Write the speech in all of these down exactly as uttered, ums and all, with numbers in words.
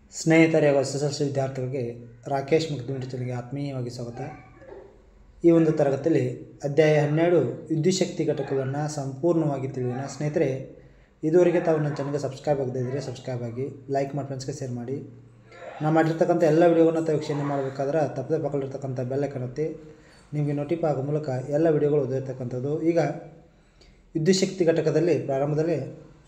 ಸ್ನೇಹಿತರೆ ಹಾಗೂ S S L C ವಿದ್ಯಾರ್ಥಿಗಳಿಗೆ ರಾಕೇಶ್ ಮುಖ್ಯಮಂತ್ರಿ ಚಾನಲ್ಗೆ ಆತ್ಮೀಯವಾಗಿ ಸ್ವಾಗತ. ಈ ಒಂದು ತರಗತಿಯಲ್ಲಿ ಅಧ್ಯಾಯ ಹನ್ನೆರಡು ವಿದ್ಯುಚ್ಛಕ್ತಿ ಘಟಕವನ್ನು ಸಂಪೂರ್ಣವಾಗಿ ತಿಳಿಯೋಣ. ಸ್ನೇಹಿತರೆ, ಇದುವರೆಗೆ ತಾವು ನನ್ನ ಚಾನಲ್ಗೆ ಸಬ್ಸ್ಕ್ರೈಬ್ ಆಗದೇ ಇದ್ದರೆ ಸಬ್ಸ್ಕ್ರೈಬ್ ಆಗಿ, ಲೈಕ್ ಮಾಡಿ, ಫ್ರೆಂಡ್ಸ್ಗೆ ಶೇರ್ ಮಾಡಿ. ನಾವು ಮಾಡಿರ್ತಕ್ಕಂಥ ಎಲ್ಲ ವಿಡಿಯೋಗಳನ್ನ ತಾವು ವೀಕ್ಷಣೆ ಮಾಡಬೇಕಾದ್ರೆ ತಪ್ಪದೆ ಪಕ್ಕದಲ್ಲಿರ್ತಕ್ಕಂಥ ಬೆಲ್ ಐಕಾನ್ ಒತ್ತಿ ನಿಮಗೆ ನೋಟಿಫೈ ಆಗೋ ಮೂಲಕ ಎಲ್ಲ ವಿಡಿಯೋಗಳು ಓದಿರ್ತಕ್ಕಂಥದ್ದು. ಈಗ ವಿದ್ಯುಚ್ಛಕ್ತಿ ಘಟಕದಲ್ಲಿ ಪ್ರಾರಂಭದಲ್ಲಿ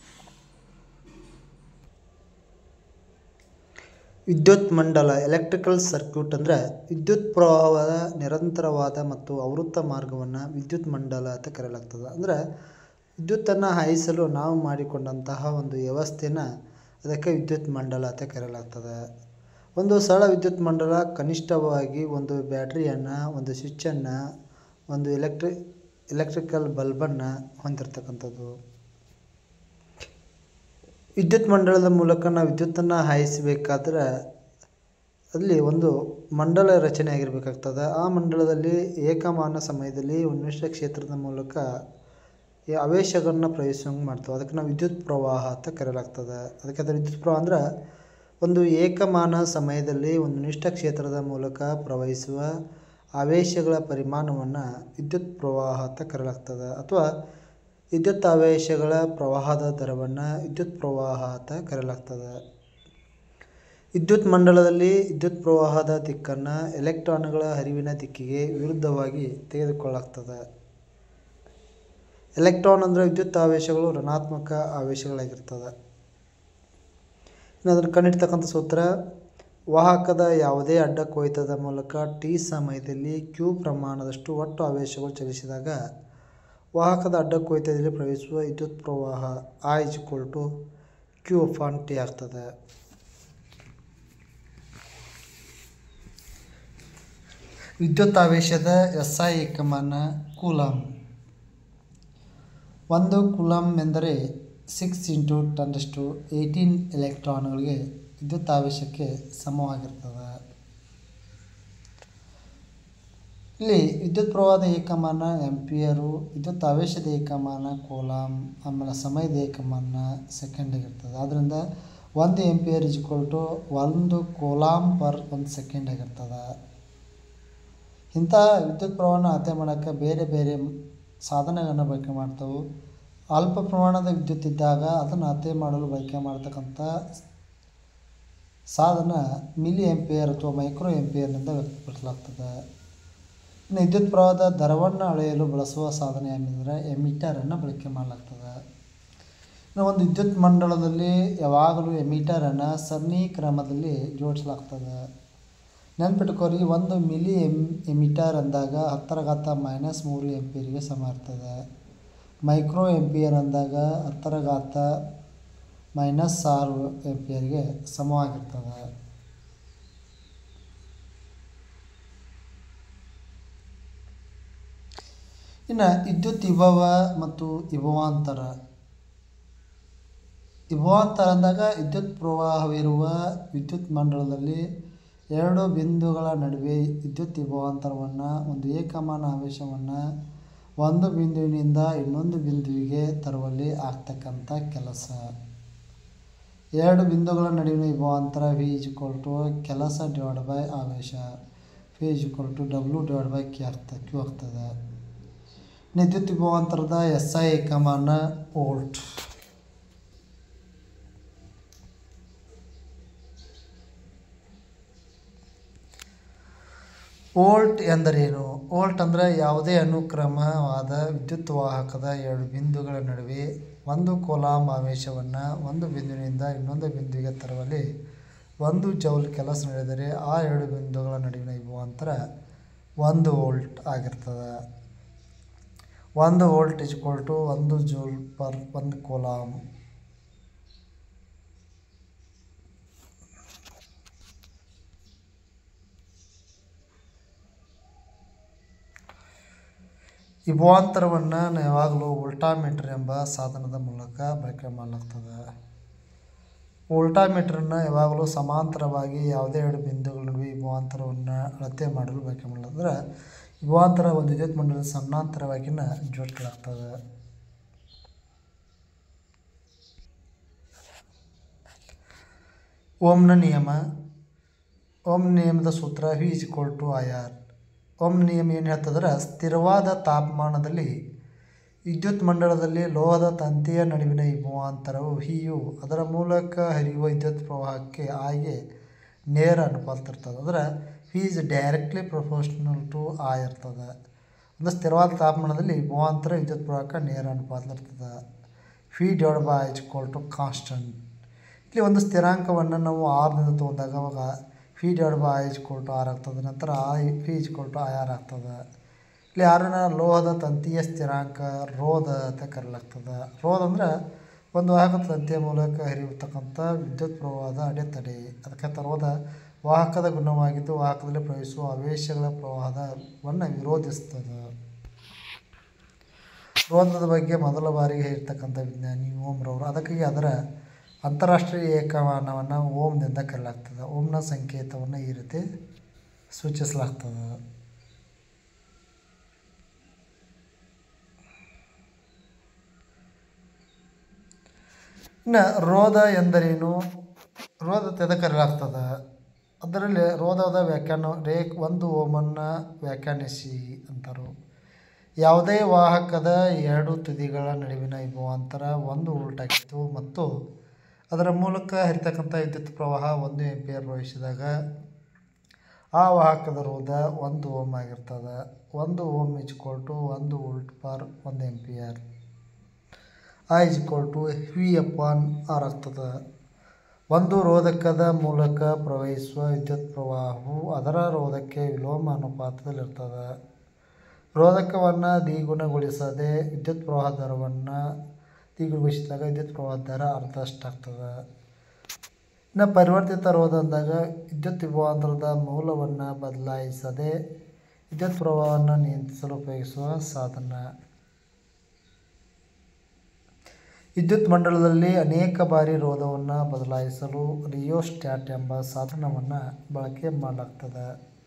ವಿದ್ಯುತ್ ಮಂಡಲ ಎಲೆಕ್ಟ್ರಿಕಲ್ ಸರ್ಕ್ಯೂಟ್ ಅಂದರೆ ವಿದ್ಯುತ್ ಪ್ರವಾಹದ ನಿರಂತರವಾದ ಮತ್ತು ಆವೃತ್ತ ಮಾರ್ಗವನ್ನು ವಿದ್ಯುತ್ ಮಂಡಲ ಅಂತ ಕರೆಯಲಾಗ್ತದೆ. ಅಂದರೆ ವಿದ್ಯುತ್ತನ್ನು ಹಾಯಿಸಲು ನಾವು ಮಾಡಿಕೊಂಡಂತಹ ಒಂದು ವ್ಯವಸ್ಥೆನ ಅದಕ್ಕೆ ವಿದ್ಯುತ್ ಮಂಡಲ ಅಂತ ಕರೆಯಲಾಗ್ತದೆ. ಒಂದು ಸರಳ ವಿದ್ಯುತ್ ಮಂಡಲ ಕನಿಷ್ಠವಾಗಿ ಒಂದು ಬ್ಯಾಟ್ರಿಯನ್ನು, ಒಂದು ಸ್ವಿಚ್ಚನ್ನು, ಒಂದು ಎಲೆಕ್ಟ್ರಿ ಎಲೆಕ್ಟ್ರಿಕಲ್ ಬಲ್ಬನ್ನು ಹೊಂದಿರತಕ್ಕಂಥದ್ದು. ವಿದ್ಯುತ್ ಮಂಡಲದ ಮೂಲಕ ನಾವು ವಿದ್ಯುತ್ತನ್ನು ಹಾಯಿಸಬೇಕಾದ್ರೆ ಅಲ್ಲಿ ಒಂದು ಮಂಡಲ ರಚನೆ ಆಗಿರಬೇಕಾಗ್ತದೆ. ಆ ಮಂಡಲದಲ್ಲಿ ಏಕಮಾನ ಸಮಯದಲ್ಲಿ ಉನ್ನಿಷ್ಟ ಕ್ಷೇತ್ರದ ಮೂಲಕ ಈ ಆವೇಶಗಳನ್ನು ಪ್ರವೇಶಿಸಂಗೆ ಮಾಡ್ತವೆ. ಅದಕ್ಕೆ ನಾವು ವಿದ್ಯುತ್ ಪ್ರವಾಹ ಅಂತ ಕರೆಯಲಾಗ್ತದೆ. ಅದಕ್ಕೆ ಅದರ ವಿದ್ಯುತ್ ಪ್ರವಾಹ ಅಂದ್ರೆ ಒಂದು ಏಕಮಾನ ಸಮಯದಲ್ಲಿ ಒಂದು ನಿಷ್ಠ ಕ್ಷೇತ್ರದ ಮೂಲಕ ಪ್ರವಹಿಸುವ ಆವೇಶಗಳ ಪರಿಮಾಣವನ್ನು ವಿದ್ಯುತ್ ಪ್ರವಾಹ ಅಂತ ಕರೆಯಲಾಗ್ತದೆ. ಅಥವಾ ವಿದ್ಯುತ್ ಆವೇಶಗಳ ಪ್ರವಾಹದ ದರವನ್ನು ವಿದ್ಯುತ್ ಪ್ರವಾಹ ಅಂತ ಕರೆಯಲಾಗ್ತದೆ. ವಿದ್ಯುತ್ ಮಂಡಲದಲ್ಲಿ ವಿದ್ಯುತ್ ಪ್ರವಾಹದ ದಿಕ್ಕನ್ನು ಎಲೆಕ್ಟ್ರಾನ್ಗಳ ಹರಿವಿನ ದಿಕ್ಕಿಗೆ ವಿರುದ್ಧವಾಗಿ ತೆಗೆದುಕೊಳ್ಳಲಾಗ್ತದೆ. ಎಲೆಕ್ಟ್ರಾನ್ ಅಂದರೆ ವಿದ್ಯುತ್ ಆವೇಶಗಳು ಋಣಾತ್ಮಕ ಆವೇಶಗಳಾಗಿರ್ತದೆ. ಇನ್ನು ಅದನ್ನು ಕಂಡಿಡ್ತಕ್ಕಂಥ ಸೂತ್ರ, ವಾಹಕದ ಯಾವುದೇ ಅಡ್ಡ ಕೊಯ್ತದ ಮೂಲಕ ಟಿ ಸಮಯದಲ್ಲಿ ಕ್ಯೂ ಪ್ರಮಾಣದಷ್ಟು ಒಟ್ಟು ಆವೇಶಗಳು ಚಲಿಸಿದಾಗ ವಾಹಕದ ಅಡ್ಡ ಕೊಯ್ತದಲ್ಲಿ ಪ್ರವೇಶಿಸುವ ವಿದ್ಯುತ್ ಪ್ರವಾಹ I is equal to Q upon T ಆಗ್ತದೆ. ವಿದ್ಯುತ್ ಆವೇಶದ ಎಸ್ ಐ ಏಕಮಾನ ಕೂಲಂ. ಒಂದು ಕೂಲಂ ಎಂದರೆ six into ten to eighteen ಎಲೆಕ್ಟ್ರಾನ್ಗಳಿಗೆ ವಿದ್ಯುತ್ ಆವೇಶಕ್ಕೆ ಸಮವಾಗಿರ್ತದೆ. ಇಲ್ಲಿ ವಿದ್ಯುತ್ ಪ್ರವಾಹದ ಏಕಮಾನ ಆಂಪಿಯರು, ವಿದ್ಯುತ್ ಆವೇಶದ ಏಕಮಾನ ಕೂಲಂ, ಆಮೇಲೆ ಸಮಯದ ಏಕಮಾನ ಸೆಕೆಂಡ್ ಆಗಿರ್ತದೆ. ಆದ್ದರಿಂದ ಒಂದು ಆಂಪಿಯರ್ ಇಸ್ ಈಕ್ವಲ್ ಟು ಒಂದು ಕೂಲಂ ಪರ್ ಒಂದು ಸೆಕೆಂಡ್ ಆಗಿರ್ತದೆ. ಇಂಥ ವಿದ್ಯುತ್ ಪ್ರವಾಹನ ಅಳತೆ ಮಾಡೋಕ್ಕೆ ಬೇರೆ ಬೇರೆ ಸಾಧನಗಳನ್ನು ಬಳಕೆ ಮಾಡ್ತವೆ. ಅಲ್ಪ ಪ್ರಮಾಣದ ವಿದ್ಯುತ್ ಇದ್ದಾಗ ಅದನ್ನು ಅಳತೆ ಮಾಡಲು ಬಳಕೆ ಮಾಡ್ತಕ್ಕಂಥ ಸಾಧನ ಮಿಲಿ ಆಂಪಿಯರ್ ಅಥವಾ ಮೈಕ್ರೋ ಆಂಪಿಯರ್ನಿಂದ ವ್ಯಕ್ತಪಡಿಸಲಾಗ್ತದೆ. ಇನ್ನು ವಿದ್ಯುತ್ ಪ್ರವಾಹದ ದರವನ್ನು ಅಳೆಯಲು ಬಳಸುವ ಸಾಧನ ಏನೆಂದರೆ ಎಮೀಟರನ್ನು ಬಳಕೆ ಮಾಡಲಾಗ್ತದೆ. ಇನ್ನು ಒಂದು ವಿದ್ಯುತ್ ಮಂಡಲದಲ್ಲಿ ಯಾವಾಗಲೂ ಎಮೀಟರನ್ನು ಸರಣಿ ಕ್ರಮದಲ್ಲಿ ಜೋಡಿಸಲಾಗ್ತದೆ. ನೆನ್ಪಿಟ್ಕೋರಿ, ಒಂದು ಮಿಲಿ ಎಮ್ ಎಮೀಟರ್ ಅಂದಾಗ ಹತ್ತರ ಘಾತ ಮೈನಸ್ ಮೂರು ಎಂಪಿಯರಿಗೆ ಸಮ ಇರ್ತದೆ. ಮೈಕ್ರೋ ಎಂಪಿಯರ್ ಅಂದಾಗ ಹತ್ತರ ಘಾತ ಮೈನಸ್ ಆರು ಎಂಪಿಯರ್ಗೆ ಸಮವಾಗಿರ್ತದೆ. ಇನ್ನು ವಿದ್ಯುತ್ ವಿಭವ ಮತ್ತು ವಿಭವಾಂತರ. ವಿಭವಾಂತರ ಅಂದಾಗ ವಿದ್ಯುತ್ ಪ್ರವಾಹವಿರುವ ವಿದ್ಯುತ್ ಮಂಡಲದಲ್ಲಿ ಎರಡು ಬಿಂದುಗಳ ನಡುವೆ ವಿದ್ಯುತ್ ವಿಭವಾಂತರವನ್ನು, ಒಂದು ಏಕಮಾನ ಆವೇಶವನ್ನು ಒಂದು ಬಿಂದುವಿನಿಂದ ಇನ್ನೊಂದು ಬಿಂದುವಿಗೆ ತರುವಲ್ಲಿ ಆಗ್ತಕ್ಕಂಥ ಕೆಲಸ. ಎರಡು ಬಿಂದುಗಳ ನಡುವಿನ ವಿಭವಾಂತರ ವಿ ಇಸ್ ಈಕ್ವಲ್ ಟು ಕೆಲಸ ಡಿವೈಡ್ ಬೈ ಆವೇಶ, V is equal to W divide by Q ಆಗ್ತದೆ ಕ್ಯೂ ಆಗ್ತದೆ. ವಿದ್ಯುತ್ ವಿಭವಾಂತರದ ಎಸ್ ಐ ಏಕಮಾನ ವೋಲ್ಟ್. ವೋಲ್ಟ್ ಎಂದರೇನು? ವೋಲ್ಟ್ ಅಂದರೆ ಯಾವುದೇ ಅನುಕ್ರಮವಾದ ವಿದ್ಯುತ್ ವಾಹಕದ ಎರಡು ಬಿಂದುಗಳ ನಡುವೆ ಒಂದು ಕೂಲಂ ಆವೇಶವನ್ನು ಒಂದು ಬಿಂದುವಿನಿಂದ ಇನ್ನೊಂದು ಬಿಂದುವಿಗೆ ತರುವಲ್ಲಿ ಒಂದು ಜೌಲ್ ಕೆಲಸ ನಡೆದರೆ ಆ ಎರಡು ಬಿಂದುಗಳ ನಡುವಿನ ವಿಭವಾಂತರ ಒಂದು ವೋಲ್ಟ್ ಆಗಿರ್ತದೆ. ಒಂದು ವೋಲ್ಟ್ ಇಸ್ ಈಕ್ವಲ್ ಟು ಒಂದು ಜೂಲ್ ಪರ್ ಒಂದು ಕೂಲಂ. ವಿಭವಾಂತರವನ್ನು ಯಾವಾಗಲೂ ವೋಲ್ಟಾಮೀಟರ್ ಎಂಬ ಸಾಧನದ ಮೂಲಕ ಬಳಕೆ ಮಾಡಲಾಗ್ತದೆ. ವೋಲ್ಟಾಮೀಟರನ್ನು ಯಾವಾಗಲೂ ಸಮಾಂತರವಾಗಿ ಯಾವುದೇ ಎರಡು ಬಿಂದುಗಳ ನಡುವೆ ವಿಭವಾಂತರವನ್ನು ಅಳತೆ ಮಾಡಲು ಬಳಕೆ ಮಾಡಲಾಗ್ತದೆ. ವಿಭವಾಂತರ ಒಂದು ವಿದ್ಯುತ್ ಮಂಡಲದ ಸಮಾನಾಂತರವಾಗಿನ ಜೋಡಿಸಲಾಗ್ತದೆ. ಓಮ್ನ ನಿಯಮ. ಓಮ್ ನಿಯಮದ ಸೂತ್ರ V is equal to I R. Ohm ನಿಯಮ ಏನು ಹೇಳ್ತಂದ್ರೆ, ಸ್ಥಿರವಾದ ತಾಪಮಾನದಲ್ಲಿ ವಿದ್ಯುತ್ ಮಂಡಲದಲ್ಲಿ ಲೋಹದ ತಂತಿಯ ನಡುವಿನ ಈ ಮೂವಾಂತರವು ಹಿಯು ಅದರ ಮೂಲಕ ಹರಿಯುವ ವಿದ್ಯುತ್ ಪ್ರವಾಹಕ್ಕೆ ಆಯ್ಗೆ ನೇರ ಅನುಪಾತ ಇರ್ತದೆ. ಅಂದ್ರೆ V is directly proportional to I ಇರ್ತದೆ. ಅಂದರೆ ಸ್ಥಿರವಾದ ತಾಪಮಾನದಲ್ಲಿ ಮೂವಾಂತರ ವಿದ್ಯುತ್ ಪ್ರವಾಹಕ್ಕೆ ನೇರ ಅನುಪಾತ ಇರ್ತದೆ. V divide by I is equal to constant. ಇಲ್ಲಿ ಒಂದು ಸ್ಥಿರಾಂಕವನ್ನು ನಾವು ಆರ್ನಿಂದ ತೊಗೊಂಡಾಗ ಅವಾಗ V divide by I is equal to R ಆಗ್ತದೆ. ನಂತರ I V is equal to I R ಆಗ್ತದೆ. ಇಲ್ಲಿ ಆರನ ಲೋಹದ ತಂತಿಯ ಸ್ಥಿರಾಂಕ ರೋಧ ಅಂತ ಕರೆಯಲಾಗ್ತದೆ. ರೋಧ ಅಂದರೆ ಒಂದು ವಾಹಕದ ತಂತಿಯ ಮೂಲಕ ಹರಿಯತಕ್ಕಂಥ ವಿದ್ಯುತ್ ಪ್ರವಾಹದ ಅಡೆತಡೆ. ಅದಕ್ಕೆ ರೋಧ ವಾಹಕದ ಗುಣವಾಗಿದ್ದು ವಾಹಕದಲ್ಲಿ ಪ್ರವೇಶಿಸುವ ಆವೇಶಗಳ ಪ್ರವಾಹವನ್ನು ವಿರೋಧಿಸ್ತದೆ. ರೋಧದ ಬಗ್ಗೆ ಮೊದಲ ಬಾರಿಗೆ ಹೇಳಿರ್ತಕ್ಕಂಥ ವಿಜ್ಞಾನಿ ಓಮ್ರವರು. ಅದಕ್ಕಾಗಿ ಅದರ ಅಂತಾರಾಷ್ಟ್ರೀಯ ಏಕಮಾನವನ್ನು ಓಮ್ನಿಂದ ಕರೆಯಲಾಗ್ತದೆ. ಓಮ್ನ ಸಂಕೇತವನ್ನು ಈ ರೀತಿ ಸೂಚಿಸಲಾಗ್ತದೆ. ಇನ್ನು ರೋಧ ಎಂದರೇನು, ರೋಧ ಎದಕ್ಕೆ ಕರೆಯಲಾಗ್ತದೆ, ಅದರಲ್ಲಿ ರೋಧದ ವ್ಯಾಖ್ಯಾನ ರೇ ಒಂದು ಓಮನ್ನು ವ್ಯಾಖ್ಯಾನಿಸಿ ಅಂತಾರು. ಯಾವುದೇ ವಾಹಕದ ಎರಡು ತುದಿಗಳ ನಡುವಿನ ಮೂವಾಂತರ ಒಂದು ವೋಲ್ಟ್ ಆಗಿತ್ತು ಮತ್ತು ಅದರ ಮೂಲಕ ಹರಿತಕ್ಕಂಥ ವಿದ್ಯುತ್ ಪ್ರವಾಹ ಒಂದು ಆಂಪಿಯರ್ ಪ್ರವೇಶಿಸಿದಾಗ ಆ ವಾಹಕದ ರೋಧ ಒಂದು ಓಮ್ ಆಗಿರ್ತದೆ. ಒಂದು ಓಮ್ ಇಸ್ ಈಕ್ವಲ್ ಟು ಒಂದು ವೋಲ್ಟ್ ಪರ್ ಒಂದು ampere. I is equal to V upon R ಆಗ್ತದೆ. ಒಂದು ರೋಧಕದ ಮೂಲಕ ಪ್ರವಹಿಸುವ ವಿದ್ಯುತ್ ಪ್ರವಾಹವು ಅದರ ರೋಧಕ್ಕೆ ವಿಲೋಮ ಅನುಪಾತದಲ್ಲಿರ್ತದೆ. ರೋಧಕವನ್ನು ದ್ವಿಗುಣಗೊಳಿಸದೆ ವಿದ್ಯುತ್ ಪ್ರವಾಹ ದರವನ್ನು ದ್ವಿಗುಣಗೊಳಿಸಿದಾಗ ವಿದ್ಯುತ್ ಪ್ರವಾಹ ದರ ಅರ್ಧಷ್ಟಾಗ್ತದೆ. ಇನ್ನು ಪರಿವರ್ತಿತ ರೋಧ ಅಂದಾಗ ವಿದ್ಯುತ್ ವಿಭವಾಂತರದ ಮೂಲವನ್ನು ಬದಲಾಯಿಸದೆ ವಿದ್ಯುತ್ ಪ್ರವಾಹವನ್ನು ನಿಯಂತ್ರಿಸಲು ಉಪಯೋಗಿಸುವ ಸಾಧನ. ವಿದ್ಯುತ್ ಮಂಡಲದಲ್ಲಿ ಅನೇಕ ಬಾರಿ ರೋಧವನ್ನು ಬದಲಾಯಿಸಲು ರಿಯೋಸ್ಟ್ಯಾಟ್ ಎಂಬ ಸಾಧನವನ್ನು ಬಳಕೆ ಮಾಡಲಾಗ್ತದೆ.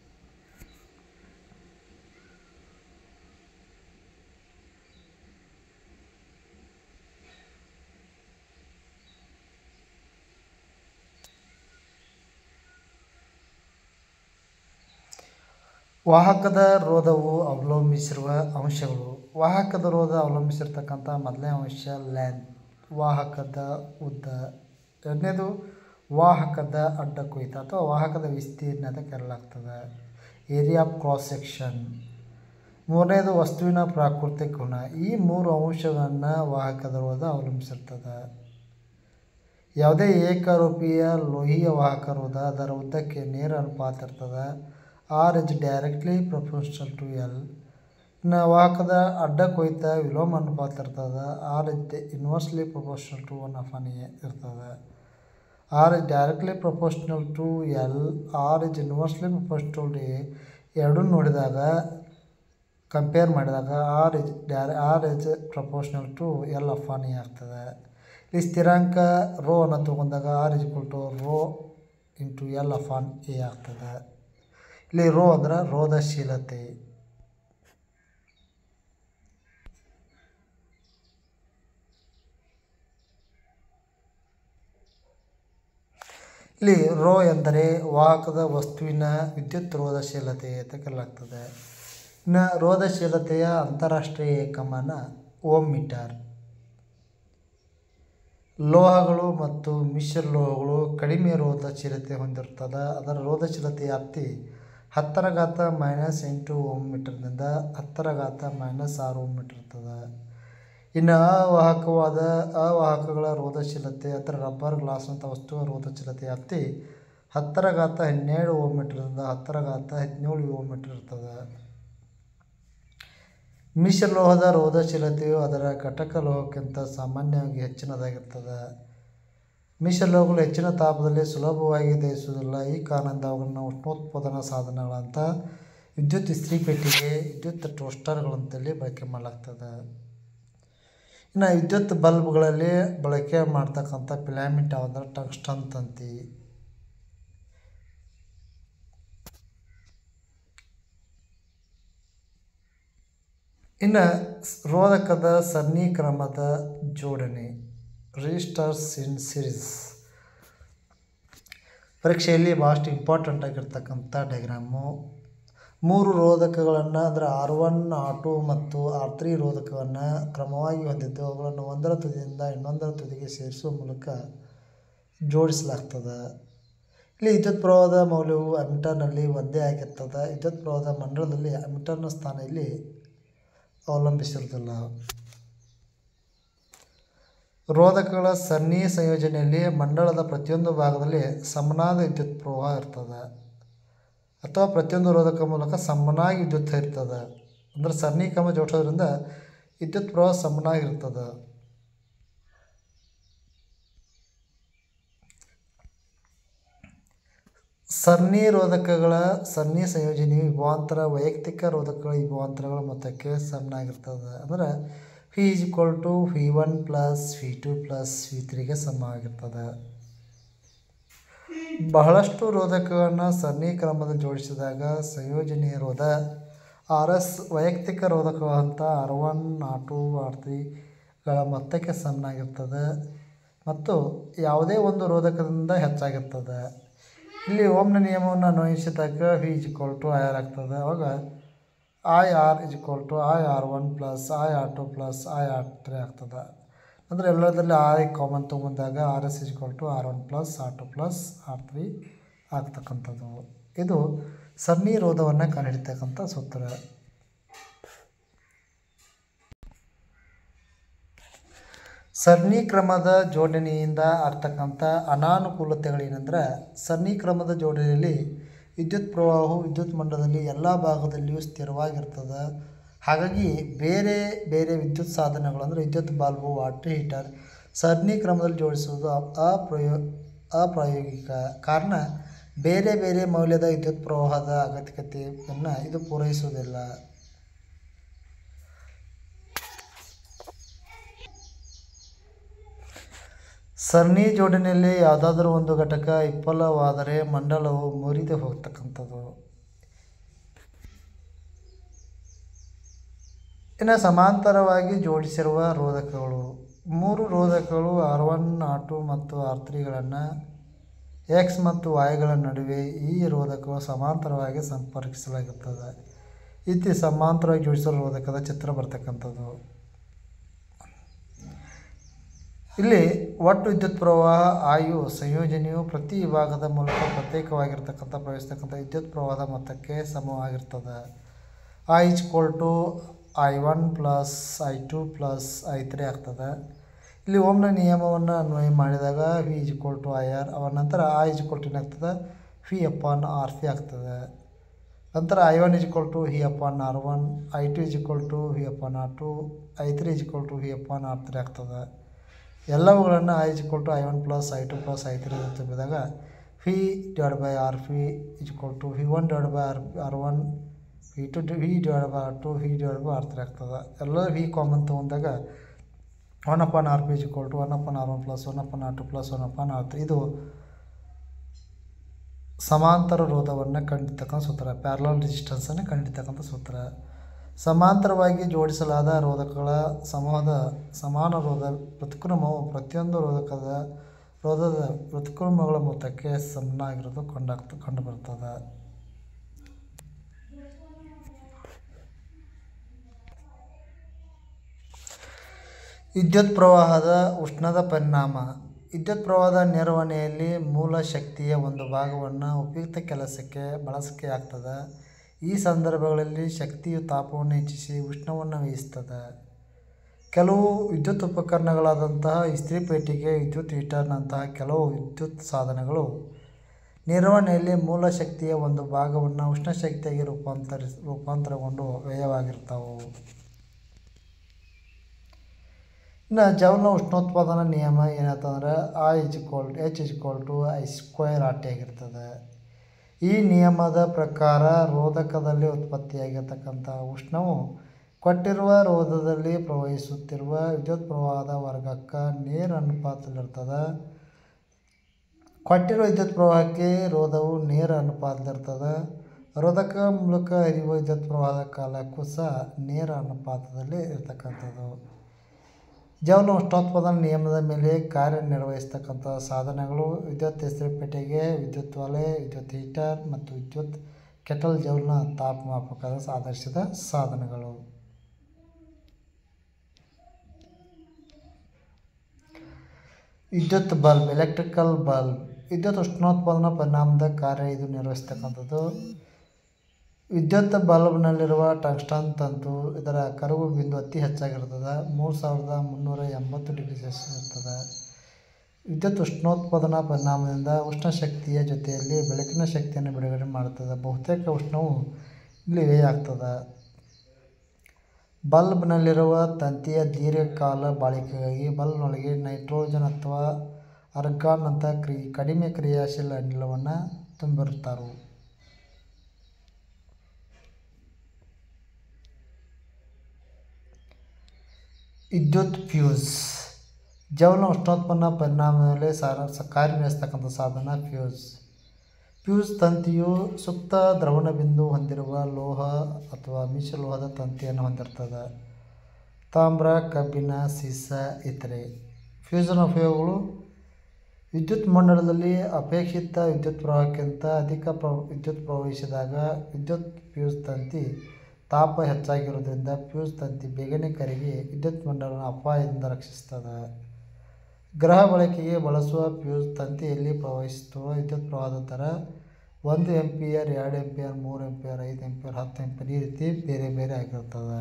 ವಾಹಕದ ರೋಧವು ಅವಲಂಬಿಸಿರುವ ಅಂಶಗಳು. ವಾಹಕದ ರೋಧ ಅವಲಂಬಿಸಿರ್ತಕ್ಕಂಥ ಮೊದಲನೇ ಅಂಶ ಲೆಂತ್, ವಾಹಕದ ಉದ್ದ. ಎರಡನೇದು ವಾಹಕದ ಅಡ್ಡ ಕೊಯ್ತ ಅಥವಾ ವಾಹಕದ ವಿಸ್ತೀರ್ಣ ಅಂತ ಕರೆಯಲಾಗ್ತದೆ, ಏರಿಯಾ ಆಫ್ ಕ್ರಾಸ್ ಸೆಕ್ಷನ್. ಮೂರನೇದು ವಸ್ತುವಿನ ಪ್ರಾಕೃತಿಕ ಗುಣ. ಈ ಮೂರು ಅಂಶಗಳನ್ನು ವಾಹಕದ ರೋಧ ಅವಲಂಬಿಸಿರ್ತದೆ. ಯಾವುದೇ ಏಕರೂಪೀಯ ಲೋಹೀಯ ವಾಹಕ ರೋಧ ಅದರ ಉದ್ದಕ್ಕೆ ನೇರ ಅನುಪಾತ ಇರ್ತದೆ. R is directly proportional to L. ಇನ್ನು ವಾಹಕದ ಅಡ್ಡ ಕೊಯ್ತ ವಿಲೋಮ ಅನುಪಾತ ಇರ್ತದೆ. R is inversely proportional to one upon A ಇರ್ತದೆ. R is directly proportional to L, R is inversely proportional to A. ಎರಡೂ ನೋಡಿದಾಗ ಕಂಪೇರ್ ಮಾಡಿದಾಗ R is direct R is proportional to L upon A ಆಗ್ತದೆ. ಈ ಸ್ಥಿರಾಂಕ rho ಅನ್ನು ತೊಗೊಂಡಾಗ R is equal to rho into L upon A ಆಗ್ತದೆ. ಇಲ್ಲಿ ರೋ ಅಂದ್ರೆ ರೋಧಶೀಲತೆ. ಇಲ್ಲಿ ರೋ ಎಂದರೆ ವಾಹಕದ ವಸ್ತುವಿನ ವಿದ್ಯುತ್ ರೋಧಶೀಲತೆ ಅಂತ ಕರೆಯಲಾಗ್ತದೆ. ಇನ್ನು ರೋಧಶೀಲತೆಯ ಅಂತಾರಾಷ್ಟ್ರೀಯ ಏಕಮಾನ ಓಮ್ ಮೀಟರ್. ಲೋಹಗಳು ಮತ್ತು ಮಿಶ್ರಲೋಹಗಳು ಕಡಿಮೆ ರೋಧಶೀಲತೆ ಹೊಂದಿರ್ತದೆ. ಅದರ ರೋಧಶೀಲತೆ ವ್ಯಾಪ್ತಿ ಹತ್ತರ ಘಾತ ಮೈನಸ್ ಎಂಟು ಓಮ್ ಮೀಟರ್ನಿಂದ ಹತ್ತರ ಘಾತ ಮೈನಸ್ ಆರು ಓಮ್ ಮೀಟರ್ ಇರ್ತದೆ. ಇನ್ನು ಅವಾಹಕವಾದ ಅವಾಹಕಗಳ ರೋಧಶೀಲತೆ ಅಂದರೆ ರಬ್ಬರ್, ಗ್ಲಾಸ್ ಅಂತ ವಸ್ತುವ ರೋಧಶೀಲತೆ ವ್ಯಾಪ್ತಿ ಹತ್ತರ ಘಾತ ಹನ್ನೆರಡು ಓಮ್ ಮೀಟರ್ನಿಂದ ಹತ್ತರ ಘಾತ ಹದಿನೇಳು ಓಮ್ ಮೀಟರ್ ಇರ್ತದೆ. ಮಿಶ್ರಲೋಹದ ರೋಧಶೀಲತೆಯು ಅದರ ಘಟಕ ಲೋಹಕ್ಕಿಂತ ಸಾಮಾನ್ಯವಾಗಿ ಹೆಚ್ಚಿನದಾಗಿರ್ತದೆ. ಮಿಶ್ರಲೋಹಗಳು ಹೆಚ್ಚಿನ ತಾಪದಲ್ಲಿ ಸುಲಭವಾಗಿ ದಹಿಸುವುದಿಲ್ಲ. ಈ ಕಾರಣದಿಂದ ಅವುಗಳನ್ನು ಉಷ್ಣೋತ್ಪಾದನಾ ಸಾಧನಗಳಂತ ವಿದ್ಯುತ್ ಇಸ್ತ್ರಿ ಪೆಟ್ಟಿಗೆ, ವಿದ್ಯುತ್ ಟೋಸ್ಟರ್ಗಳಂತಲ್ಲಿ ಬಳಕೆ ಮಾಡಲಾಗ್ತದೆ. ಇನ್ನು ವಿದ್ಯುತ್ ಬಲ್ಬ್ಗಳಲ್ಲಿ ಬಳಕೆ ಮಾಡ್ತಕ್ಕಂಥ ಫಿಲಾಮೆಂಟ್ ಯಾವುದಂದ್ರೆ ಟಂಗ್ಸ್ಟನ್ ತಂತಿ. ಇನ್ನು ರೋಧಕದ ಸರಣಿ ಕ್ರಮದ ಜೋಡಣೆ, ರೆಸಿಸ್ಟರ್ಸ್ ಇನ್ ಸೀರೀಸ್. ಪರೀಕ್ಷೆಯಲ್ಲಿ ಭಾಳಷ್ಟು ಇಂಪಾರ್ಟೆಂಟ್ ಆಗಿರ್ತಕ್ಕಂಥ ಡಯಾಗ್ರಾಮು. ಮೂರು ರೋಧಕಗಳನ್ನು ಅಂದರೆ ಆರ್ ಒನ್ ಆರ್ ಟು ಮತ್ತು ಆರ್ ತ್ರೀ ರೋಧಕವನ್ನು ಕ್ರಮವಾಗಿ ಹೊಂದಿದ್ದು ಅವುಗಳನ್ನು ಒಂದರ ತುದಿಯಿಂದ ಇನ್ನೊಂದರ ತುದಿಗೆ ಸೇರಿಸುವ ಮೂಲಕ ಜೋಡಿಸಲಾಗ್ತದೆ. ಇಲ್ಲಿ ವಿದ್ಯುತ್ ಪ್ರವಾಹದ ಮೌಲ್ಯವು ಅಮೀಟರ್ನಲ್ಲಿ ಒಂದೇ ಆಗಿರ್ತದೆ. ವಿದ್ಯುತ್ ಪ್ರವಾಹದ ಮಂಡಲದಲ್ಲಿ ಅಮೀಟರ್ನ ಸ್ಥಾನ ಇಲ್ಲಿ ಅವಲಂಬಿಸಿರುವುದಿಲ್ಲ. ರೋಧಕಗಳ ಸರಣಿ ಸಂಯೋಜನೆಯಲ್ಲಿ ಮಂಡಲದ ಪ್ರತಿಯೊಂದು ಭಾಗದಲ್ಲಿ ಸಮನಾದ ವಿದ್ಯುತ್ ಪ್ರವಾಹ ಇರ್ತದೆ ಅಥವಾ ಪ್ರತಿಯೊಂದು ರೋಧಕ ಮೂಲಕ ಸಮನಾಗಿ ವಿದ್ಯುತ್ ಇರ್ತದೆ. ಅಂದರೆ ಸರಣಿ ಕ್ರಮ ಜೋಡಿಸೋದ್ರಿಂದ ವಿದ್ಯುತ್ ಪ್ರವಾಹ ಸಮನಾಗಿರ್ತದೆ. ಸರಣಿ ರೋಧಕಗಳ ಸರಣಿ ಸಂಯೋಜನೆಯು ವಿಭವಾಂತರ ವೈಯಕ್ತಿಕ ರೋಧಕಗಳ ವಿಭವಾಂತರಗಳ ಮೊತ್ತಕ್ಕೆ ಸಮನಾಗಿರ್ತದೆ. ಅಂದರೆ V is equal to V one plus V two plus V ತ್ರೀಗೆ ಸಮವಾಗಿರ್ತದೆ. ಬಹಳಷ್ಟು ರೋಧಕಗಳನ್ನು ಸರಣಿ ಕ್ರಮದಲ್ಲಿ ಜೋಡಿಸಿದಾಗ ಸಂಯೋಜನೆಯ ರೋಧ ಆರ್ ಎಸ್ ವೈಯಕ್ತಿಕ ರೋಧಕಗಳಂಥ R one R two R ತ್ರೀಗಳ ಮೊತ್ತಕ್ಕೆ ಸಮನಾಗಿರ್ತದೆ ಮತ್ತು ಯಾವುದೇ ಒಂದು ರೋಧಕದಿಂದ ಹೆಚ್ಚಾಗಿರ್ತದೆ. ಇಲ್ಲಿ ಓಮ್ನ ನಿಯಮವನ್ನು ಅನ್ವಯಿಸಿದಾಗ V is equal to I R ಆಗ್ತದೆ. ಅವಾಗ I R is equal to I R one plus I R two plus I R three ಆಗ್ತದೆ. ಅಂದರೆ ಎಲ್ಲದರಲ್ಲಿ ಐ ಕಾಮನ್ ತೊಗೊಂಡಾಗ R S is equal to R one plus R two plus R three ಆಗ್ತಕ್ಕಂಥದ್ದು. ಇದು ಸರಣಿ ರೋಧವನ್ನು ಕಂಡುಹಿಡಿತಕ್ಕಂಥ ಸೂತ್ರ. ಸರಣಿ ಕ್ರಮದ ಜೋಡಣೆಯಿಂದ ಆಗ್ತಕ್ಕಂಥ ಅನಾನುಕೂಲತೆಗಳೇನೆಂದರೆ, ಸರಣಿ ಕ್ರಮದ ಜೋಡಣೆಯಲ್ಲಿ ವಿದ್ಯುತ್ ಪ್ರವಾಹವು ವಿದ್ಯುತ್ ಮಂಡಲದಲ್ಲಿ ಎಲ್ಲ ಭಾಗದಲ್ಲಿಯೂ ಸ್ಥಿರವಾಗಿರ್ತದೆ. ಹಾಗಾಗಿ ಬೇರೆ ಬೇರೆ ವಿದ್ಯುತ್ ಸಾಧನಗಳು ಅಂದರೆ ವಿದ್ಯುತ್ ಬಲ್ಬು, ವಾಟರ್ ಹೀಟರ್ ಸರಣಿ ಕ್ರಮದಲ್ಲಿ ಜೋಡಿಸುವುದು ಅಪ್ರಯೋ ಅಪ್ರಾಯೋಗಿಕ. ಕಾರಣ ಬೇರೆ ಬೇರೆ ಮೌಲ್ಯದ ವಿದ್ಯುತ್ ಪ್ರವಾಹದ ಅಗತ್ಯತೆಯನ್ನು ಇದು ಪೂರೈಸುವುದಿಲ್ಲ. ಸರಣಿ ಜೋಡಣೆಯಲ್ಲಿ ಯಾವುದಾದ್ರೂ ಒಂದು ಘಟಕ ವಿಫಲವಾದರೆ ಮಂಡಲವು ಮುರಿದು ಹೋಗ್ತಕ್ಕಂಥದ್ದು. ಇನ್ನು ಸಮಾಂತರವಾಗಿ ಜೋಡಿಸಿರುವ ರೋಧಕಗಳು. ಮೂರು ರೋಧಕಗಳು ಆರ್ ಒನ್ ಆರ್ ಟು ಮತ್ತು ಆರ್ ತ್ರೀಗಳನ್ನು ಎಕ್ಸ್ ಮತ್ತು ವಾಯ್ಗಳ ನಡುವೆ ಈ ರೋಧಕವು ಸಮಾಂತರವಾಗಿ ಸಂಪರ್ಕಿಸಲಾಗುತ್ತದೆ. ಇತಿ ಸಮಾಂತರವಾಗಿ ಜೋಡಿಸಿರುವ ರೋಧಕದ ಚಿತ್ರ ಬರ್ತಕ್ಕಂಥದ್ದು. ಇಲ್ಲಿ ಒಟ್ಟು ವಿದ್ಯುತ್ ಪ್ರವಾಹ ಆಯು ಸಂಯೋಜನೆಯು ಪ್ರತಿ ವಿಭಾಗದ ಮೂಲಕ ಪ್ರತ್ಯೇಕವಾಗಿರ್ತಕ್ಕಂಥ ಪ್ರವೇಶಿಸ್ತಕ್ಕಂಥ ವಿದ್ಯುತ್ ಪ್ರವಾಹದ ಮೊತ್ತಕ್ಕೆ ಸಮವಾಗಿರ್ತದೆ. I is equal to I one plus I two plus I three ಆಗ್ತದೆ. ಇಲ್ಲಿ ಓಮ್ನ ನಿಯಮವನ್ನು ಅನ್ವಯ ಮಾಡಿದಾಗ V is equal to I R, ಅವರ ನಂತರ ಐ ಇಸ್ ಈಕ್ವಲ್ ಟು ಏನಾಗ್ತದೆ ವಿ ಅಪಾನ್ ಆರ್ ಸಿ ಆಗ್ತದೆ. ನಂತರ I one is equal to V upon R one, I two is equal to V upon R two, I three is equal to V upon R three ಆಗ್ತದೆ. ಎಲ್ಲವುಗಳನ್ನು I is equal to I one plus I two plus I three ತುಂಬಿದಾಗ V divide by R V is equal to V one divide by R R one, V two V divide by R two, V divide by R three ಆಗ್ತದೆ. ಎಲ್ಲ V common ತೊಗೊಂಡಾಗ one upon R P is equal to one upon R one plus one upon R two plus one upon R three. ಇದು ಸಮಾಂತರ ರೋಧವನ್ನು ಕಂಡಿರ್ತಕ್ಕಂಥ ಸೂತ್ರ, parallel ರೆಸಿಸ್ಟೆನ್ಸನ್ನು ಕಂಡಿರ್ತಕ್ಕಂಥ ಸೂತ್ರ. ಸಮಾಂತರವಾಗಿ ಜೋಡಿಸಲಾದ ರೋಧಕಗಳ ಸಮೂಹದ ಸಮಾನ ರೋಧ ಪ್ರತಿಕ್ರಮವು ಪ್ರತಿಯೊಂದು ರೋಧಕದ ರೋಧದ ಪ್ರತಿಕ್ರಮಗಳ ಮೊತ್ತಕ್ಕೆ ಸಮನಾಗಿರೋದು ಕಂಡಾಗ್ತ ಕಂಡುಬರ್ತದೆ. ವಿದ್ಯುತ್ ಪ್ರವಾಹದ ಉಷ್ಣದ ಪರಿಣಾಮ. ವಿದ್ಯುತ್ ಪ್ರವಾಹದ ನಿರ್ವಹಣೆಯಲ್ಲಿ ಮೂಲ ಶಕ್ತಿಯ ಒಂದು ಭಾಗವನ್ನು ಉಪಯುಕ್ತ ಕೆಲಸಕ್ಕೆ ಬಳಕೆಯಾಗ್ತದೆ. ಈ ಸಂದರ್ಭಗಳಲ್ಲಿ ಶಕ್ತಿಯು ತಾಪವನ್ನು ಹೆಚ್ಚಿಸಿ ಉಷ್ಣವನ್ನು ವಹಿಸ್ತದೆ. ಕೆಲವು ವಿದ್ಯುತ್ ಉಪಕರಣಗಳಾದಂತಹ ಇಸ್ತ್ರಿ ಪೆಟ್ಟಿಗೆ, ವಿದ್ಯುತ್ ಹೀಟರ್ನಂತಹ ಕೆಲವು ವಿದ್ಯುತ್ ಸಾಧನಗಳು ನಿರ್ವಹಣೆಯಲ್ಲಿ ಮೂಲ ಶಕ್ತಿಯ ಒಂದು ಭಾಗವನ್ನು ಉಷ್ಣಶಕ್ತಿಯಾಗಿ ರೂಪಾಂತರಿಸ ರೂಪಾಂತರಗೊಂಡು ವ್ಯಯವಾಗಿರ್ತವೆ. ಇನ್ನು ಜೌಲ್ನ ಉಷ್ಣೋತ್ಪಾದನಾ ನಿಯಮ ಏನಾಯ್ತಂದ್ರೆ I is equal to H is equal to I square R T ಆಗಿರ್ತದೆ. ಈ ನಿಯಮದ ಪ್ರಕಾರ ರೋಧಕದಲ್ಲಿ ಉತ್ಪತ್ತಿಯಾಗಿರ್ತಕ್ಕಂಥ ಉಷ್ಣವು ಕೊಟ್ಟಿರುವ ರೋಧದಲ್ಲಿ ಪ್ರವಹಿಸುತ್ತಿರುವ ವಿದ್ಯುತ್ ಪ್ರವಾಹದ ವರ್ಗಕ್ಕೆ ನೇರ ಅನುಪಾತದಲ್ಲಿರ್ತದೆ. ಕೊಟ್ಟಿರುವ ವಿದ್ಯುತ್ ಪ್ರವಾಹಕ್ಕೆ ರೋಧವು ನೇರ ಅನುಪಾತದಲ್ಲಿರ್ತದೆ. ರೋಧಕ ಮೂಲಕ ಹರಿಯುವ ವಿದ್ಯುತ್ ಪ್ರವಾಹದ ಕಾಲಕ್ಕೂ ಸಹ ನೇರ ಅನುಪಾತದಲ್ಲಿ ಇರ್ತಕ್ಕಂಥದ್ದು. ಜೌಲ್ನ ಉಷ್ಣೋತ್ಪಾದನಾ ನಿಯಮದ ಮೇಲೆ ಕಾರ್ಯನಿರ್ವಹಿಸ್ತಕ್ಕಂಥ ಸಾಧನಗಳು ವಿದ್ಯುತ್ ಇಸ್ತ್ರಿಪೆಟ್ಟಿಗೆ, ವಿದ್ಯುತ್ ಒಲೆ, ವಿದ್ಯುತ್ ಹೀಟರ್ ಮತ್ತು ವಿದ್ಯುತ್ ಕೆಟಲ್ ಜೌಲ್ನ ತಾಪಮಾಪಕದ ಆಧರಿಸಿದ ಸಾಧನಗಳು. ವಿದ್ಯುತ್ ಬಲ್ಬ್, ಎಲೆಕ್ಟ್ರಿಕಲ್ ಬಲ್ಬ್ ವಿದ್ಯುತ್ ಉಷ್ಣೋತ್ಪಾದನಾ ಪರಿಣಾಮದ ಕಾರ್ಯ ಇದು ನಿರ್ವಹಿಸ್ತಕ್ಕಂಥದ್ದು. ವಿದ್ಯುತ್ ಬಲ್ಬ್ನಲ್ಲಿರುವ ಟಂಗ್ಸ್ಟನ್ ತಂತು ಇದರ ಕರಗು ಬಿಂದು ಅತಿ ಹೆಚ್ಚಾಗಿರ್ತದೆ, ಮೂರು ಸಾವಿರದ ಮುನ್ನೂರ ಎಂಬತ್ತು ಡಿಗ್ರಿ ಸೆಲ್ಸಿಯಸ್ ಇರ್ತದೆ. ವಿದ್ಯುತ್ ಉಷ್ಣೋತ್ಪಾದನಾ ಪರಿಣಾಮದಿಂದ ಉಷ್ಣ ಶಕ್ತಿಯ ಜೊತೆಯಲ್ಲಿ ಬೆಳಕಿನ ಶಕ್ತಿಯನ್ನು ಬಿಡುಗಡೆ ಮಾಡುತ್ತದೆ. ಬಹುತೇಕ ಉಷ್ಣವು ಇಲ್ಲಿ ವ್ಯಯ ಆಗ್ತದೆ. ಬಲ್ಬ್ನಲ್ಲಿರುವ ತಂತಿಯ ದೀರ್ಘಕಾಲ ಬಾಳಿಕೆಗಾಗಿ ಬಲ್ಬ್ನೊಳಗೆ ನೈಟ್ರೋಜನ್ ಅಥವಾ ಅರ್ಗಾನ್ ಅಂತ ಕ್ರಿ ಕಡಿಮೆ ಕ್ರಿಯಾಶೀಲ ಅನಿಲವನ್ನು ತುಂಬಿರುತ್ತಾರೆ. ವಿದ್ಯುತ್ ಫ್ಯೂಸ್ ಜೌಲ್ನ ಉಷ್ಣೋತ್ಪನ್ನ ಪರಿಣಾಮದ ಮೇಲೆ ಸಾರ ಕಾರ್ಯನಿರ್ವಹಿಸ್ತಕ್ಕಂಥ ಸಾಧನ ಫ್ಯೂಸ್. ಫ್ಯೂಸ್ ತಂತಿಯು ಸುಪ್ತ ದ್ರವಣ ಬಿಂದು ಹೊಂದಿರುವ ಲೋಹ ಅಥವಾ ಮಿಶ್ರಲೋಹದ ತಂತಿಯನ್ನು ಹೊಂದಿರ್ತದೆ. ತಾಮ್ರ, ಕಬ್ಬಿಣ, ಸೀಸ ಇತರೆ. ಫ್ಯೂಸ್ನ ಉಪಯೋಗಗಳು: ವಿದ್ಯುತ್ ಮಂಡಲದಲ್ಲಿ ಅಪೇಕ್ಷಿತ ವಿದ್ಯುತ್ ಪ್ರವಾಹಕ್ಕಿಂತ ಅಧಿಕ ಪ್ರ ವಿದ್ಯುತ್ ಪ್ರವಹಿಸಿದಾಗ ವಿದ್ಯುತ್ ಫ್ಯೂಸ್ ತಂತಿ ತಾಪ ಹೆಚ್ಚಾಗಿರುವುದರಿಂದ ಫ್ಯೂಸ್ ತಂತಿ ಬೇಗನೆ ಕರಗಿ ವಿದ್ಯುತ್ ಮಂಡಲವನ್ನು ಅಪಾಯದಿಂದ ರಕ್ಷಿಸುತ್ತದೆ. ಗೃಹ ಬಳಕೆಗೆ ಬಳಸುವ ಫ್ಯೂಸ್ ತಂತಿಯಲ್ಲಿ ಪ್ರವಹಿಸುವ ವಿದ್ಯುತ್ ಪ್ರವಾಹದ ದರ ಒಂದು ಆಂಪಿಯರ್, ಎರಡು ಆಂಪಿಯರ್, ಮೂರು ಆಂಪಿಯರ್, ಐದು ಆಂಪಿಯರ್, ಹತ್ತು ಆಂಪಿಯರ್ ಈ ರೀತಿ ಬೇರೆ ಬೇರೆ ಆಗಿರ್ತದೆ.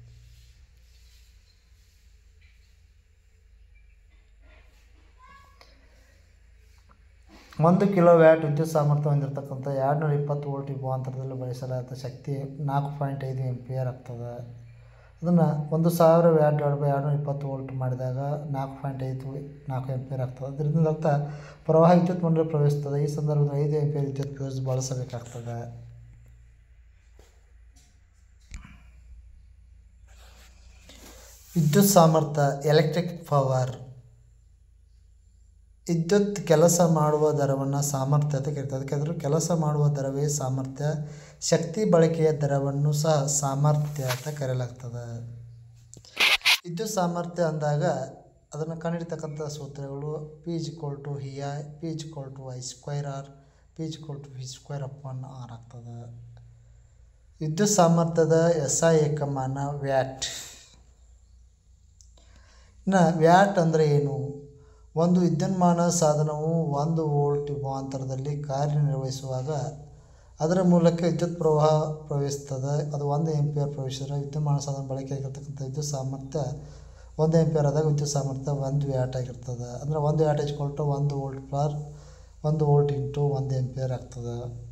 ಒಂದು ಕಿಲೋ ವ್ಯಾಟ್ ವಿದ್ಯುತ್ ಸಾಮರ್ಥ್ಯ ಹೊಂದಿರತಕ್ಕಂಥ ಎರಡುನೂರ ಇಪ್ಪತ್ತು ವೋಲ್ಟ್ ವಿಭವಾಂತರದಲ್ಲಿ ಬಳಸಲಾದ ಶಕ್ತಿ ನಾಲ್ಕು ಪಾಯಿಂಟ್ ಐದು ಆಂಪಿಯರ್ ಆಗ್ತದೆ. ಅದನ್ನು ಒಂದು ಸಾವಿರ ವ್ಯಾಟ್ ಎರಡು ಬೈ ಎರಡುನೂರ ಇಪ್ಪತ್ತು ವೋಲ್ಟ್ ಮಾಡಿದಾಗ ನಾಲ್ಕು ಪಾಯಿಂಟ್ ಐದು ನಾಲ್ಕು ಆಂಪಿಯರ್ ಆಗ್ತದೆ. ಅದರಿಂದ ಅರ್ಥ ಪ್ರವಾಹ ವಿದ್ಯುತ್ ಮಂಡಲ ಪ್ರವೇಶಿಸ್ತದೆ. ಈ ಸಂದರ್ಭದಲ್ಲಿ ಐದು ಆಂಪಿಯರ್ ವಿದ್ಯುತ್ ಫ್ಯೂಸ್ ಬಳಸಬೇಕಾಗ್ತದೆ. ವಿದ್ಯುತ್ ಸಾಮರ್ಥ್ಯ ಎಲೆಕ್ಟ್ರಿಕ್ ಪವರ್. ವಿದ್ಯುತ್ ಕೆಲಸ ಮಾಡುವ ದರವನ್ನು ಸಾಮರ್ಥ್ಯ ಅಂತ ಕರೀತಾರೆ. ಅದಕ್ಕಾದರೂ ಕೆಲಸ ಮಾಡುವ ದರವೇ ಸಾಮರ್ಥ್ಯ. ಶಕ್ತಿ ಬಳಕೆಯ ದರವನ್ನು ಸಹ ಸಾಮರ್ಥ್ಯ ಅಂತ ಕರೆಯಲಾಗ್ತದೆ. ವಿದ್ಯುತ್ ಸಾಮರ್ಥ್ಯ ಅಂದಾಗ ಅದನ್ನು ಕಂಡುಹಿಡಿತಕ್ಕಂಥ ಸೂತ್ರಗಳು ಪಿ ಇಸ್ ಈಕ್ವಲ್ ಟು ಹಿ I, P is equal to I square R, P is equal to V square upon R ಆಗ್ತದೆ. ವಿದ್ಯುತ್ ಸಾಮರ್ಥ್ಯದ ಎಸ್ ಐ ಏಕಮಾನ ವ್ಯಾಟ್. ಇನ್ನು ವ್ಯಾಟ್ ಅಂದರೆ ಏನು? ಒಂದು ವಿದ್ಯುನ್ಮಾನ ಸಾಧನವು ಒಂದು ವೋಲ್ಟ್ ವಿಭವಾಂತರದಲ್ಲಿ ಕಾರ್ಯನಿರ್ವಹಿಸುವಾಗ ಅದರ ಮೂಲಕ ವಿದ್ಯುತ್ ಪ್ರವಾಹ ಪ್ರವೇಶಿಸ್ತದೆ. ಅದು ಒಂದು ಆಂಪಿಯರ್ ಪ್ರವೇಶಿಸಿದರೆ ವಿದ್ಯುನ್ಮಾನ ಸಾಧನ ಬಳಕೆಯಾಗಿರ್ತಕ್ಕಂಥ ವಿದ್ಯುತ್ ಸಾಮರ್ಥ್ಯ ಒಂದು ಆಂಪಿಯರ್ ಆದಾಗ ವಿದ್ಯುತ್ ಸಾಮರ್ಥ್ಯ ಒಂದು ವ್ಯಾಟ್ ಆಗಿರ್ತದೆ. ಅಂದರೆ ಒಂದು ವ್ಯಾಟ್ ಇಸ್ ಈಕ್ವಲ್ ಟು ಒಂದು ವೋಲ್ಟ್ ಪರ್ ಒಂದು ವೋಲ್ಟ್ ಇಂಟು ಒಂದು ಆಂಪಿಯರ್ ಆಗ್ತದೆ.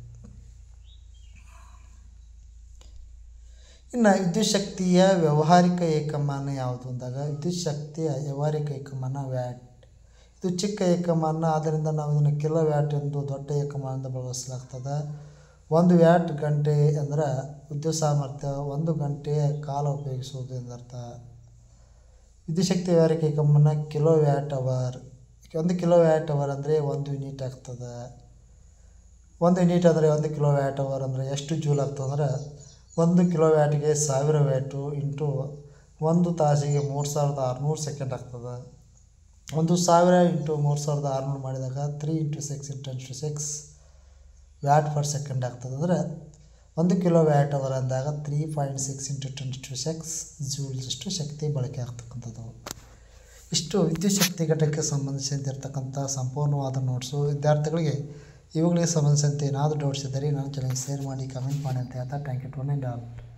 ಇನ್ನು ವಿದ್ಯುತ್ ಶಕ್ತಿಯ ವ್ಯಾವಹಾರಿಕ ಏಕಮಾನ ಯಾವುದು ಅಂದಾಗ ವಿದ್ಯುತ್ ಶಕ್ತಿಯ ವ್ಯಾವಹಾರಿಕ ಏಕಮಾನ ವ್ಯಾಟ್. ಇದು ಚಿಕ್ಕ ಏಕಮಾನ, ಆದ್ದರಿಂದ ನಾವು ಇದನ್ನು ಕಿಲೋ ವ್ಯಾಟ್ ಎಂದು ದೊಡ್ಡ ಏಕಮಾನದಿಂದ ಬಳಸಲಾಗ್ತದೆ. ಒಂದು ವ್ಯಾಟ್ ಗಂಟೆ ಅಂದರೆ ವಿದ್ಯುತ್ ಸಾಮರ್ಥ್ಯ ಒಂದು ಗಂಟೆಯ ಕಾಲ ಉಪಯೋಗಿಸುವುದು ಎಂದರ್ಥ. ವಿದ್ಯುತ್ ಶಕ್ತಿ ವ್ಯಾವಹಾರಿಕ ಏಕಮಾನ ಕಿಲೋ ವ್ಯಾಟ್ ಅವರ್. ಒಂದು ಕಿಲೋ ವ್ಯಾಟ್ ಅವರ್ ಅಂದರೆ ಒಂದು ಯೂನಿಟ್ ಆಗ್ತದೆ. ಒಂದು ಯೂನಿಟ್ ಅಂದರೆ ಒಂದು ಕಿಲೋ ವ್ಯಾಟ್ ಅವರ್ ಅಂದರೆ ಎಷ್ಟು ಜೂಲ್ ಆಗ್ತದೆ ಅಂದರೆ ಒಂದು ಕಿಲೋ ವ್ಯಾಟ್ಗೆ ಸಾವಿರ ವ್ಯಾಟು ಇಂಟು ಒಂದು ತಾಸಿಗೆ ಮೂರು ಸಾವಿರದ ಆರುನೂರು ಸೆಕೆಂಡ್ ಆಗ್ತದೆ. ಒಂದು ಸಾವಿರ ಇಂಟು ಮೂರು ಸಾವಿರದ ಆರುನೂರು ಮಾಡಿದಾಗ three into six into ten to six watt per second ಆಗ್ತದೆ. ಅಂದರೆ ಒಂದು ಕಿಲೋ ವ್ಯಾಟ್ ಅವರ್ ಅಂದಾಗ three point six into ten to six ಜೂಲ್ಸಷ್ಟು ಶಕ್ತಿ ಬಳಕೆ ಆಗ್ತಕ್ಕಂಥದ್ದು. ಇಷ್ಟು ವಿದ್ಯುತ್ ಶಕ್ತಿ ಘಟಕಕ್ಕೆ ಸಂಬಂಧಿಸಿದಂತಿರ್ತಕ್ಕಂಥ ಸಂಪೂರ್ಣವಾದ ನೋಟ್ಸು. ವಿದ್ಯಾರ್ಥಿಗಳಿಗೆ ಇವುಗಳಿಗೆ ಸಂಬಂಧಿಸಿದಂತೆ ಏನಾದರೂ ಡೌಟ್ಸ್ ಇದ್ದರೆ ನನ್ನ ಚಾನಲ್ಗೆ ಶೇರ್ ಮಾಡಿ, ಕಮೆಂಟ್ ಮಾಡಿ ಅಂತ ಹೇಳ್ತಾ ಥ್ಯಾಂಕ್ ಯು ಟು ಆಲ್.